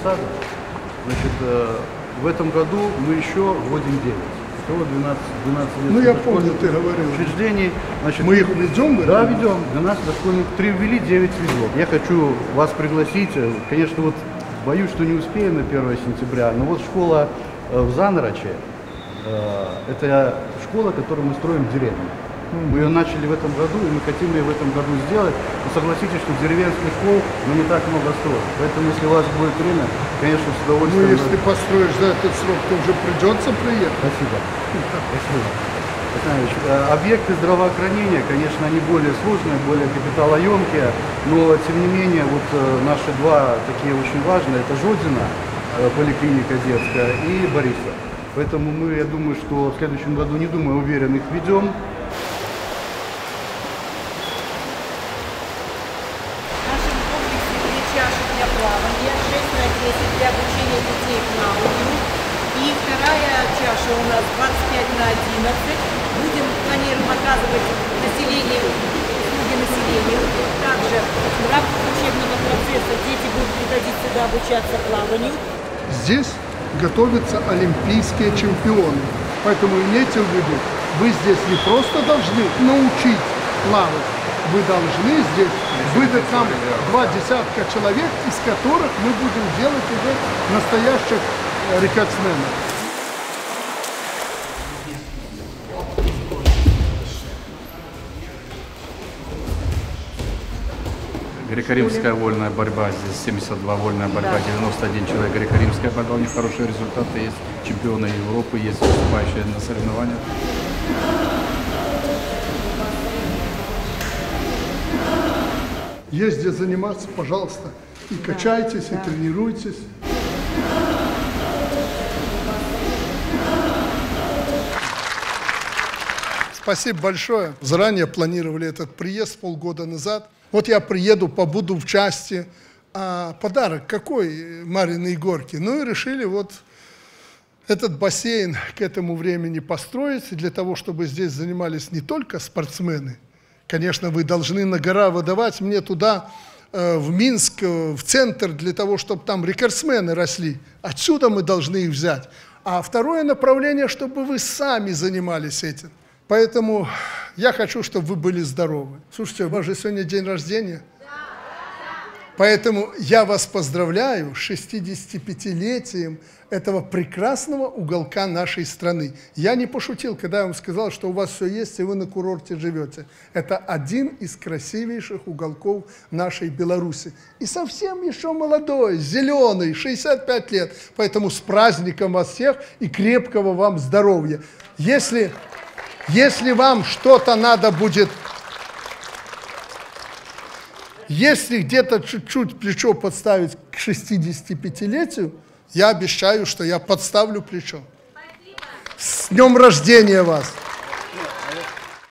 сада. Значит, в этом году мы еще вводим 9. Всего 12 лет. Ну, я помню, ты говорил. Учреждений. Значит, мы их ведем? Да, ведем. 12 дошкольных, 3 ввели, 9 ведем. Я хочу вас пригласить. Конечно, вот боюсь, что не успеем на 1 сентября, но вот школа в Занраче, это школа, которую мы строим в деревне. Мы ее начали в этом году, и мы хотим ее в этом году сделать. Но согласитесь, что деревенских школ мы не так много строим. Поэтому, если у вас будет время, конечно, с удовольствием... Ну, если ты построишь за этот срок, то уже придется приехать. Спасибо. Спасибо. Объекты здравоохранения, конечно, они более сложные, более капиталоемкие, но, тем не менее, вот наши два такие очень важные, это Жодина, поликлиника детская, и Борисов. Поэтому мы, я думаю, что в следующем году, не думаю, уверен, их ведем. Для плавания, 6 на 10 для обучения детей к плаванию. И вторая чаша у нас 25 на 11. Будем, планируем оказывать населению, услуги населению. Также в рамках учебного процесса дети будут приходить сюда обучаться плаванию. Здесь готовятся олимпийские чемпионы. Поэтому имейте в виду, вы здесь не просто должны научить плавать, вы должны здесь выдать нам 2 десятка человек, из которых мы будем делать уже настоящих рекордсменов. Греко-римская вольная борьба, здесь 72 вольная борьба, 91 человек. Греко-римская борьба, у них хорошие результаты, есть чемпионы Европы, есть выступающие на соревнованиях. Есть где заниматься, пожалуйста, и качайтесь, и тренируйтесь. Спасибо большое. Заранее планировали этот приезд полгода назад. Вот я приеду, побуду в части. А подарок какой Марьиной Горке? Ну и решили вот этот бассейн к этому времени построить, для того, чтобы здесь занимались не только спортсмены. Конечно, вы должны на гора выдавать мне туда, в Минск, в центр, для того, чтобы там рекордсмены росли. Отсюда мы должны их взять. А второе направление, чтобы вы сами занимались этим. Поэтому я хочу, чтобы вы были здоровы. Слушайте, у вас же сегодня день рождения. Поэтому я вас поздравляю с 65-летием этого прекрасного уголка нашей страны. Я не пошутил, когда я вам сказал, что у вас все есть, и вы на курорте живете. Это один из красивейших уголков нашей Беларуси. И совсем еще молодой, зеленый, 65 лет. Поэтому с праздником вас всех и крепкого вам здоровья. Если вам что-то надо будет... Если где-то чуть-чуть плечо подставить к 65-летию, я обещаю, что я подставлю плечо. С днем рождения вас!